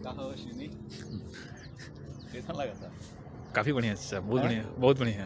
कहो शिनी कैसा लगा था? काफ़ी बढ़िया अच्छा, बहुत बढ़िया, बहुत बढ़िया।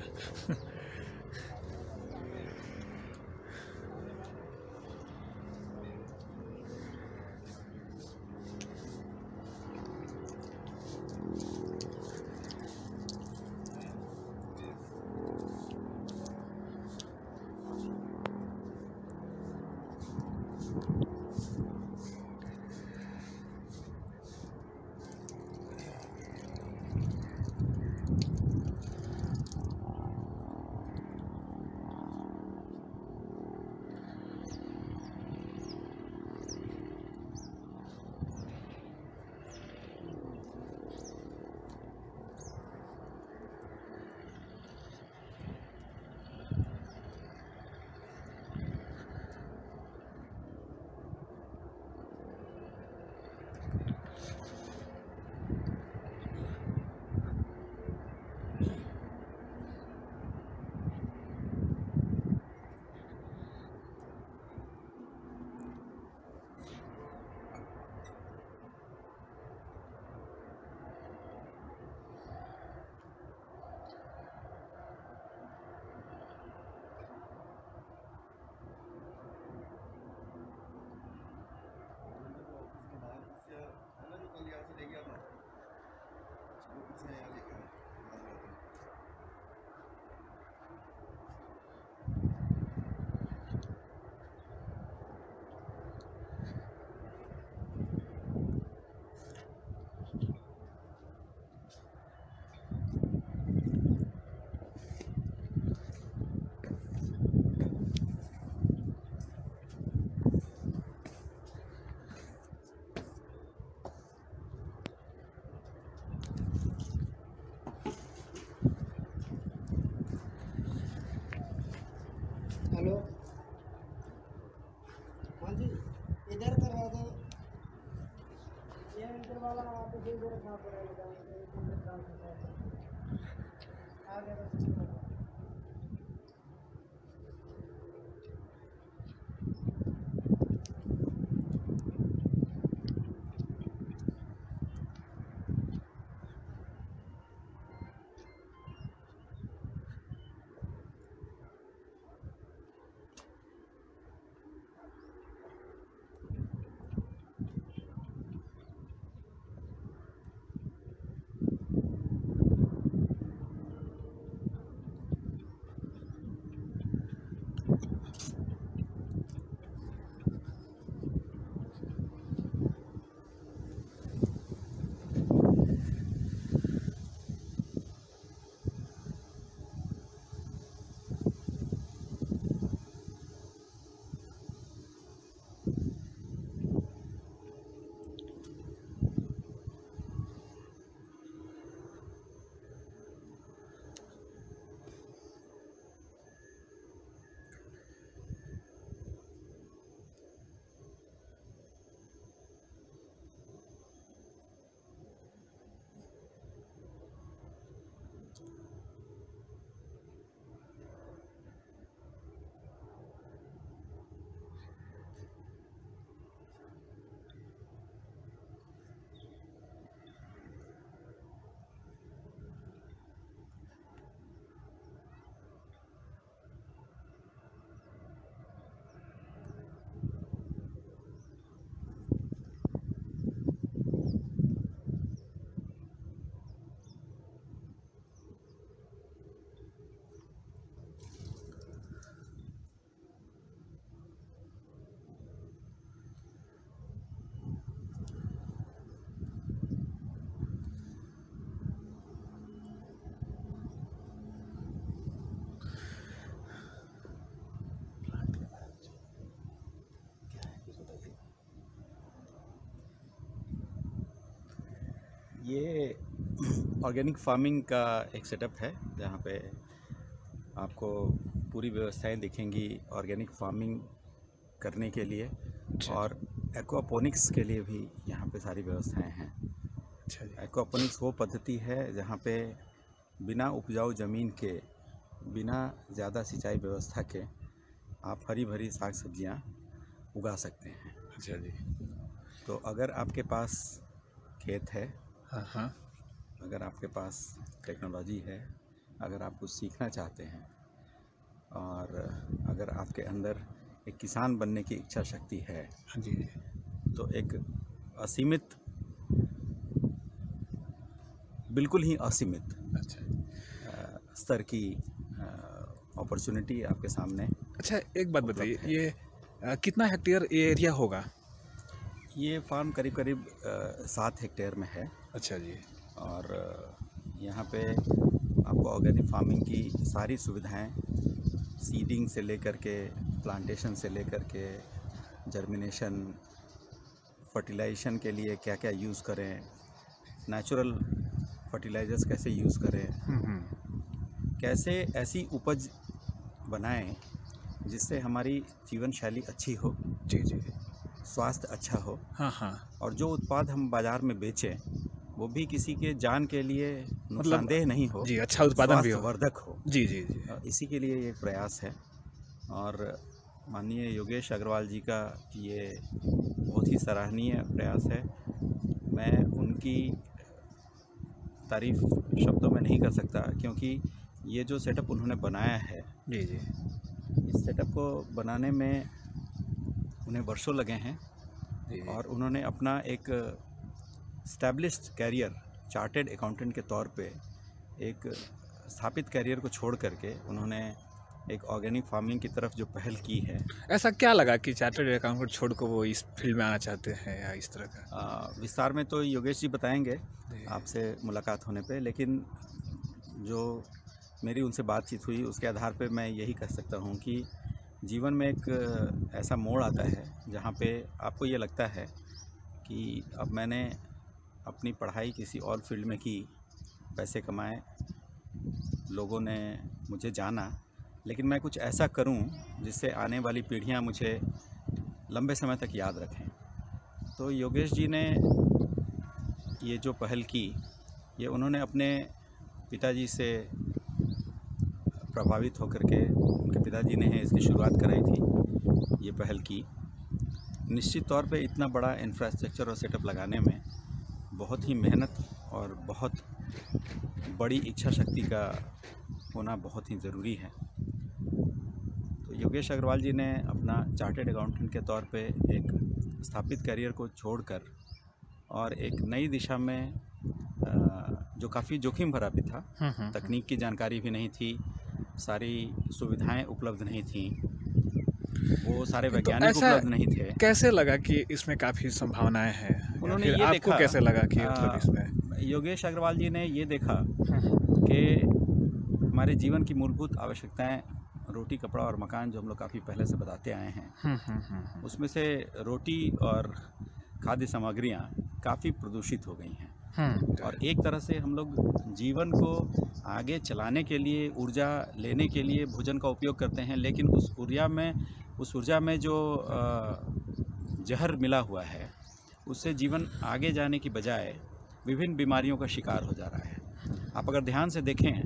हेलो, हाँ जी, इधर करवा दो। ये इधर वाला आप इधर रखना पड़ेगा, आ गया। ये ऑर्गेनिक फार्मिंग का एक सेटअप है जहाँ पे आपको पूरी व्यवस्थाएं दिखेंगी ऑर्गेनिक फार्मिंग करने के लिए। और एक्वापोनिक्स के लिए भी यहाँ पे सारी व्यवस्थाएं हैं। एक्वापोनिक्स वो पद्धति है जहाँ पे बिना उपजाऊ ज़मीन के, बिना ज़्यादा सिंचाई व्यवस्था के आप हरी भरी साग सब्जियाँ उगा सकते हैं। अच्छा जी। तो अगर आपके पास खेत है, हाँ हाँ। अगर आपके पास टेक्नोलॉजी है, अगर आप कुछ सीखना चाहते हैं और अगर आपके अंदर एक किसान बनने की इच्छा शक्ति है, हाँ जी। तो एक असीमित, बिल्कुल ही असीमित अच्छा स्तर की अपॉर्चुनिटी आपके सामने। अच्छा, एक बात बताइए, उपलब्ध है। ये कितना हेक्टेयर ये एरिया होगा? ये फार्म करीब करीब 7 हेक्टेयर में है अच्छा जी। और यहाँ पे आपको ऑर्गेनिक फार्मिंग की सारी सुविधाएं, सीडिंग से लेकर के, प्लांटेशन से लेकर के, जर्मिनेशन, फर्टिलाइजेशन के लिए क्या क्या यूज़ करें, नेचुरल फर्टिलाइजर्स कैसे यूज़ करें, कैसे ऐसी उपज बनाएं जिससे हमारी जीवन शैली अच्छी हो, जी जी। स्वास्थ्य अच्छा हो, हाँ हाँ, और जो उत्पाद हम बाज़ार में बेचें वो भी किसी के जान के लिए नुकसानदेह नहीं हो, जी, अच्छा उत्पादन भी हो। स्वास्थ्यवर्धक हो। जी जी जी। इसी के लिए ये प्रयास है और माननीय योगेश अग्रवाल जी का ये बहुत ही सराहनीय प्रयास है। मैं उनकी तारीफ़ शब्दों में नहीं कर सकता, क्योंकि ये जो सेटअप उन्होंने बनाया है, जी जी। इस सेटअप को बनाने में उन्हें वर्षों लगे हैं जी जी। और उन्होंने अपना एक स्टैब्लिश्ड कैरियर चार्टेड अकाउंटेंट के तौर पे एक स्थापित कैरियर को छोड़ करके उन्होंने एक ऑर्गेनिक फार्मिंग की तरफ जो पहल की है। ऐसा क्या लगा कि चार्टर्ड अकाउंटेंट छोड़ कर वो इस फील्ड में आना चाहते हैं या इस तरह का? विस्तार में तो योगेश जी बताएंगे जी। आपसे मुलाकात होने पे, लेकिन जो मेरी उनसे बातचीत हुई उसके आधार पे मैं यही कह सकता हूँ कि जीवन में एक ऐसा मोड़ आता है जहाँ पे आपको ये लगता है कि अब मैंने अपनी पढ़ाई किसी और फील्ड में की, पैसे कमाए, लोगों ने मुझे जाना, लेकिन मैं कुछ ऐसा करूं जिससे आने वाली पीढ़ियां मुझे लंबे समय तक याद रखें। तो योगेश जी ने ये जो पहल की, ये उन्होंने अपने पिताजी से प्रभावित होकर के, उनके पिताजी ने इसकी शुरुआत कराई थी, ये पहल की। निश्चित तौर पे इतना बड़ा इंफ्रास्ट्रक्चर और सेटअप लगाने में बहुत ही मेहनत और बहुत बड़ी इच्छा शक्ति का होना बहुत ही ज़रूरी है। तो योगेश अग्रवाल जी ने अपना चार्टेड अकाउंटेंट के तौर पे एक स्थापित करियर को छोड़कर और एक नई दिशा में, जो काफ़ी जोखिम भरा भी था, तकनीक की जानकारी भी नहीं थी, सारी सुविधाएं उपलब्ध नहीं थी, वो सारे वैज्ञानिक उपलब्ध नहीं थे। कैसे लगा कि इसमें काफ़ी संभावनाएं हैं? उन्होंने फिर ये आपको देखा, कैसे लगा कि मतलब इसमें? योगेश अग्रवाल जी ने ये देखा कि हमारे जीवन की मूलभूत आवश्यकताएं, रोटी, कपड़ा और मकान, जो हम लोग काफ़ी पहले से बताते आए हैं, उसमें से रोटी और खाद्य सामग्रियां काफ़ी प्रदूषित हो गई हैं। और एक तरह से हम लोग जीवन को आगे चलाने के लिए, ऊर्जा लेने के लिए भोजन का उपयोग करते हैं, लेकिन उस ऊर्जा में जो जहर मिला हुआ है, उससे जीवन आगे जाने की बजाय विभिन्न बीमारियों का शिकार हो जा रहा है। आप अगर ध्यान से देखें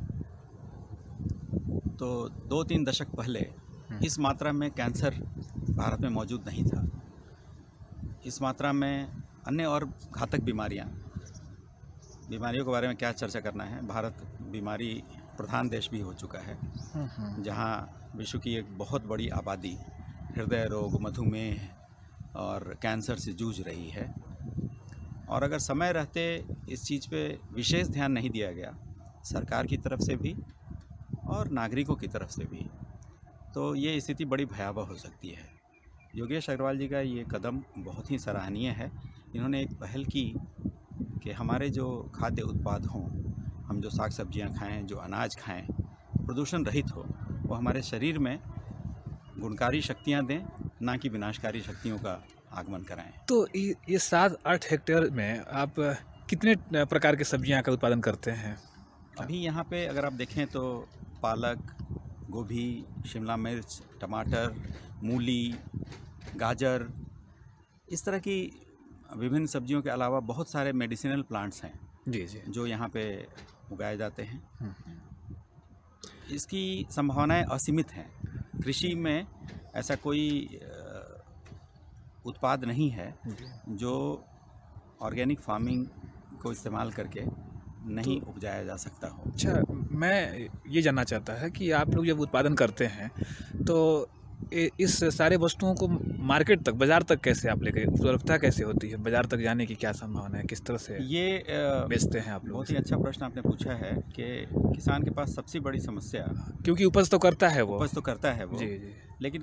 तो 2-3 दशक पहले इस मात्रा में कैंसर भारत में मौजूद नहीं था। इस मात्रा में अन्य और घातक बीमारियों के बारे में क्या चर्चा करना है। भारत बीमारी प्रधान देश भी हो चुका है, जहां विश्व की एक बहुत बड़ी आबादी हृदय रोग, मधुमेह और कैंसर से जूझ रही है। और अगर समय रहते इस चीज़ पे विशेष ध्यान नहीं दिया गया, सरकार की तरफ से भी और नागरिकों की तरफ से भी, तो ये स्थिति बड़ी भयावह हो सकती है। योगेश अग्रवाल जी का ये कदम बहुत ही सराहनीय है। इन्होंने एक पहल की कि हमारे जो खाद्य उत्पाद हों, हम जो साग सब्जियां खाएं, जो अनाज खाएं, प्रदूषण रहित हो, वो हमारे शरीर में गुणकारी शक्तियां दें, ना कि विनाशकारी शक्तियों का आगमन कराएं। तो ये 7-8 हेक्टेयर में आप कितने प्रकार की सब्जियां का उत्पादन करते हैं? अभी यहाँ पे अगर आप देखें तो पालक, गोभी, शिमला मिर्च, टमाटर, मूली, गाजर, इस तरह की विभिन्न सब्जियों के अलावा बहुत सारे मेडिसिनल प्लांट्स हैं जी जी। जो यहाँ पे उगाए जाते हैं। इसकी संभावनाएं असीमित हैं। कृषि में ऐसा कोई उत्पाद नहीं है जो ऑर्गेनिक फार्मिंग को इस्तेमाल करके नहीं उपजाया जा सकता हो। अच्छा, मैं ये जानना चाहता है कि आप लोग जब उत्पादन करते हैं तो इस सारे वस्तुओं को मार्केट तक, बाज़ार तक कैसे आप लेके, उपलब्धता कैसे होती है, बाज़ार तक जाने की क्या संभावना है, किस तरह से ये बेचते हैं आप लोग? बहुत ही अच्छा प्रश्न आपने पूछा है कि किसान के पास सबसे बड़ी समस्या, क्योंकि उपज तो करता है वो। उपज तो करता है वो, जी जी। लेकिन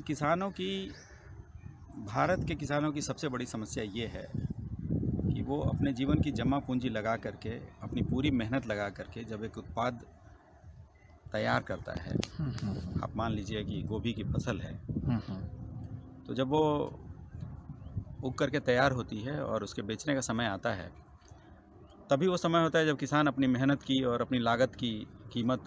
भारत के किसानों की सबसे बड़ी समस्या ये है कि वो अपने जीवन की जमा पूंजी लगा करके, अपनी पूरी मेहनत लगा करके जब एक उत्पाद तैयार करता है, आप मान लीजिए कि गोभी की फसल है, तो जब वो उग करके तैयार होती है और उसके बेचने का समय आता है, तभी वो समय होता है जब किसान अपनी मेहनत की और अपनी लागत की कीमत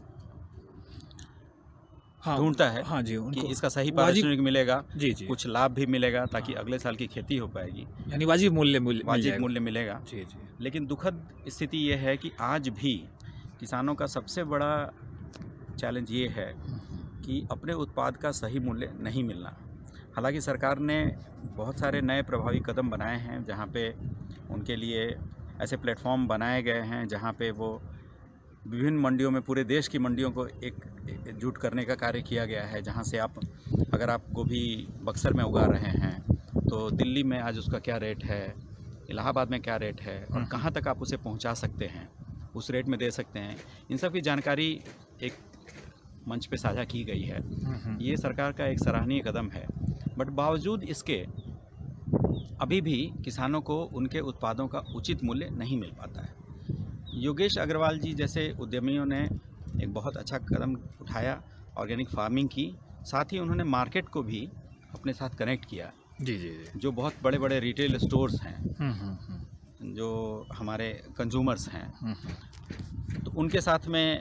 ढूंढता है। हाँ जी, कि इसका सही पारिश्रमिक मिलेगा, जी जी, कुछ लाभ भी मिलेगा ताकि अगले साल की खेती हो पाएगी, यानी वाजिब मूल्य मिलेगा। जी जी। लेकिन दुखद स्थिति ये है कि आज भी किसानों का सबसे बड़ा चैलेंज ये है कि अपने उत्पाद का सही मूल्य नहीं मिलना। हालांकि सरकार ने बहुत सारे नए प्रभावी कदम बनाए हैं, जहाँ पे उनके लिए ऐसे प्लेटफॉर्म बनाए गए हैं जहाँ पे वो विभिन्न मंडियों में, पूरे देश की मंडियों को एकजुट करने का कार्य किया गया है, जहाँ से अगर आप गोभी बक्सर में उगा रहे हैं तो दिल्ली में आज उसका क्या रेट है, इलाहाबाद में क्या रेट है और कहाँ तक आप उसे पहुँचा सकते हैं, उस रेट में दे सकते हैं, इन सब की जानकारी एक मंच पे साझा की गई है। ये सरकार का एक सराहनीय कदम है, बट बावजूद इसके अभी भी किसानों को उनके उत्पादों का उचित मूल्य नहीं मिल पाता है। योगेश अग्रवाल जी जैसे उद्यमियों ने एक बहुत अच्छा कदम उठाया ऑर्गेनिक फार्मिंग की, साथ ही उन्होंने मार्केट को भी अपने साथ कनेक्ट किया। जी जी जी। जो बहुत बड़े बड़े रिटेल स्टोर्स हैं, जो हमारे कंज्यूमर्स हैं, तो उनके साथ में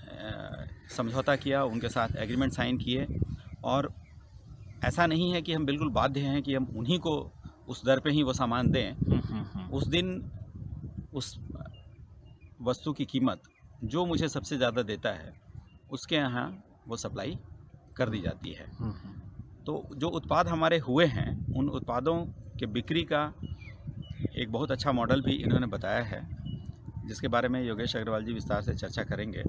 समझौता किया, उनके साथ एग्रीमेंट साइन किए, और ऐसा नहीं है कि हम बिल्कुल बाध्य हैं कि हम उन्हीं को उस दर पे ही वो सामान दें। उस दिन उस वस्तु की कीमत जो मुझे सबसे ज़्यादा देता है, उसके यहाँ वो सप्लाई कर दी जाती है। तो जो उत्पाद हमारे हुए हैं, उन उत्पादों के बिक्री का एक बहुत अच्छा मॉडल भी इन्होंने बताया है, जिसके बारे में योगेश अग्रवाल जी विस्तार से चर्चा करेंगे।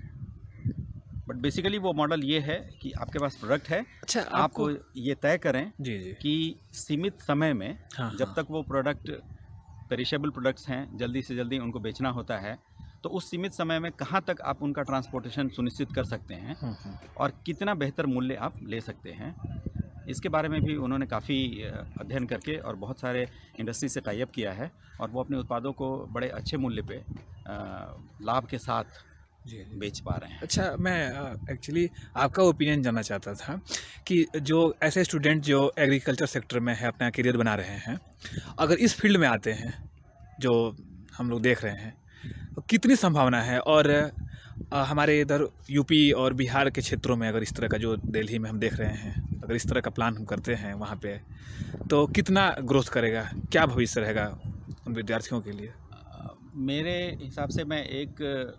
बट बेसिकली वो मॉडल ये है कि आपके पास प्रोडक्ट है, अच्छा, आपको ये तय करें जी जी कि सीमित समय में, हाँ, जब तक वो प्रोडक्ट पेरिशेबल प्रोडक्ट्स हैं, जल्दी से जल्दी उनको बेचना होता है, तो उस सीमित समय में कहाँ तक आप उनका ट्रांसपोर्टेशन सुनिश्चित कर सकते हैं और कितना बेहतर मूल्य आप ले सकते हैं। इसके बारे में भी उन्होंने काफ़ी अध्ययन करके और बहुत सारे इंडस्ट्री से टाई अप किया है, और वो अपने उत्पादों को बड़े अच्छे मूल्य पे लाभ के साथ बेच पा रहे हैं। अच्छा, मैं एक्चुअली आपका ओपिनियन जानना चाहता था कि जो ऐसे स्टूडेंट जो एग्रीकल्चर सेक्टर में है, अपना करियर बना रहे हैं, अगर इस फील्ड में आते हैं जो हम लोग देख रहे हैं, तो कितनी संभावना है, और हमारे इधर यूपी और बिहार के क्षेत्रों में अगर इस तरह का, जो दिल्ली में हम देख रहे हैं, अगर इस तरह का प्लान हम करते हैं वहाँ पे, तो कितना ग्रोथ करेगा, क्या भविष्य रहेगा उन विद्यार्थियों के लिए? मेरे हिसाब से मैं एक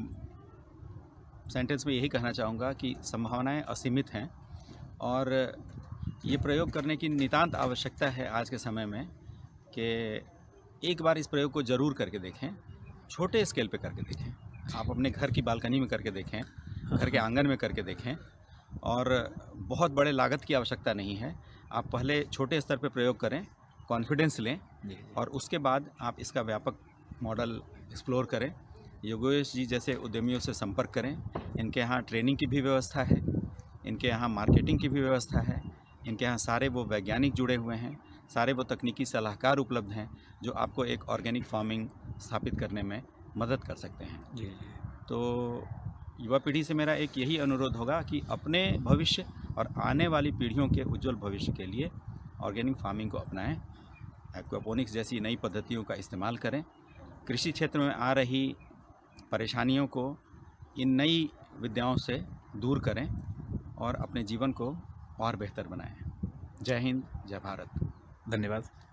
सेंटेंस में यही कहना चाहूँगा कि संभावनाएं असीमित हैं, और ये प्रयोग करने की नितांत आवश्यकता है आज के समय में, कि एक बार इस प्रयोग को ज़रूर करके देखें, छोटे स्केल पे करके देखें। आप अपने घर की बालकनी में करके देखें, घर के आंगन में करके देखें, और बहुत बड़े लागत की आवश्यकता नहीं है। आप पहले छोटे स्तर पे प्रयोग करें, कॉन्फिडेंस लें, और उसके बाद आप इसका व्यापक मॉडल एक्सप्लोर करें। योगेश जी जैसे उद्यमियों से संपर्क करें, इनके यहाँ ट्रेनिंग की भी व्यवस्था है, इनके यहाँ मार्केटिंग की भी व्यवस्था है, इनके यहाँ सारे वो वैज्ञानिक जुड़े हुए हैं, सारे वो तकनीकी सलाहकार उपलब्ध हैं जो आपको एक ऑर्गेनिक फार्मिंग स्थापित करने में मदद कर सकते हैं। जी। तो युवा पीढ़ी से मेरा एक यही अनुरोध होगा कि अपने भविष्य और आने वाली पीढ़ियों के उज्जवल भविष्य के लिए ऑर्गेनिक फार्मिंग को अपनाएं, एक्वापोनिक्स जैसी नई पद्धतियों का इस्तेमाल करें, कृषि क्षेत्र में आ रही परेशानियों को इन नई विद्याओं से दूर करें और अपने जीवन को और बेहतर बनाएं। जय हिंद, जय भारत। धन्यवाद।